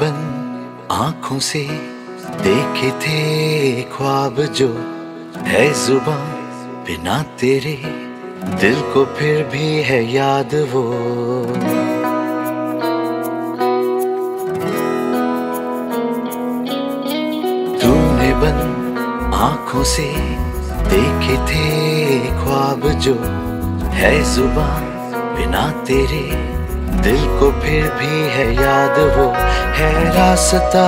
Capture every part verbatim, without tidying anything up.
बंद आंखों से देखे थे ख्वाब जो है जुबां बिना तेरे, दिल को फिर भी है याद वो। तूने बंद आंखों से देखे थे ख्वाब जो है जुबां बिना तेरे, दिल को फिर भी है याद वो। है रास्ता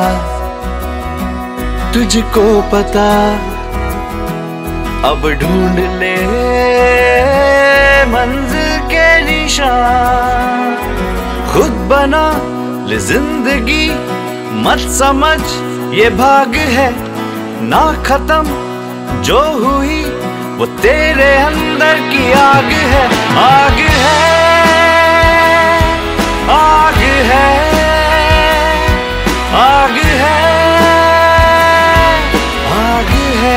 तुझको पता, अब ढूंढ ले मंजिल के निशान। खुद बना ले जिंदगी, मत समझ ये भाग है ना खत्म, जो हुई वो तेरे अंदर की आग है। आग है, आग है, आग है, आग है।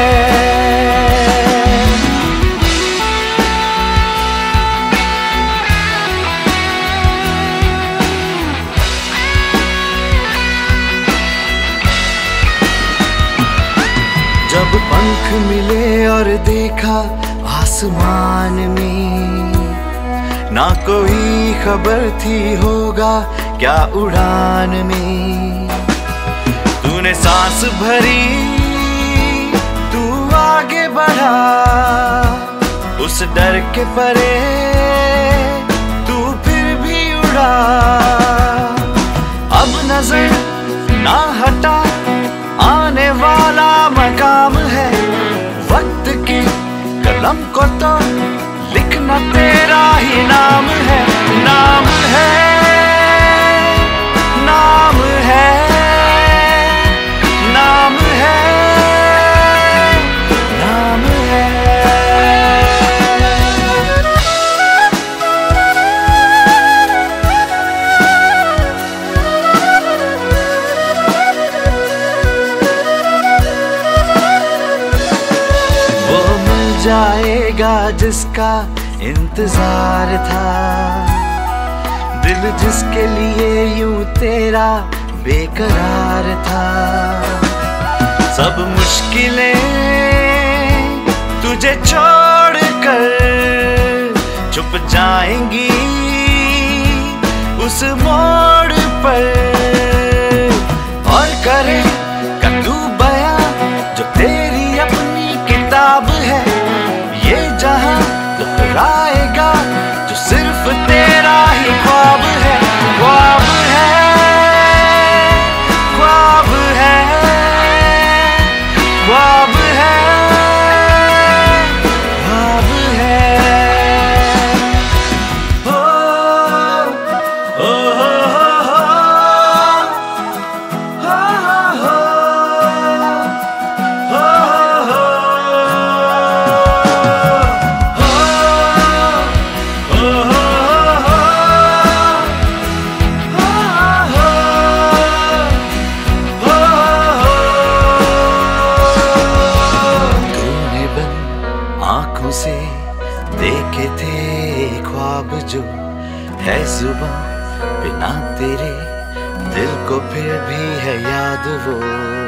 जब पंख मिले और देखा आसमान में, ना कोई खबर थी होगा क्या उड़ान में। तूने सांस भरी, तू आगे बढ़ा, उस डर के परे तू फिर भी उड़ा। अब नजर ना हटा, आने वाला मकाम है। वक्त की कलम को तो लिखना तेरा ही नाम है। नाम है, नाम है, नाम है, नाम है। जाएगा जिसका इंतजार था, दिल जिसके लिए यूं तेरा बेकरार था। सब मुश्किलें तुझे छोड़कर छुप जाएंगी उस मोड़ पर। और करे तू बयां जो तेरी अपनी किताब है, ये जहां दोहराएगा जो सिर्फ तेरा ही ख्वाब है। ख्वाब है, ख्वाब है, ख्वाब है, ख्वाब है। ओ, ओ, ओ, आंखों से देखे थे ख्वाब जो है जुबां बिना तेरे, दिल को फिर भी है याद वो।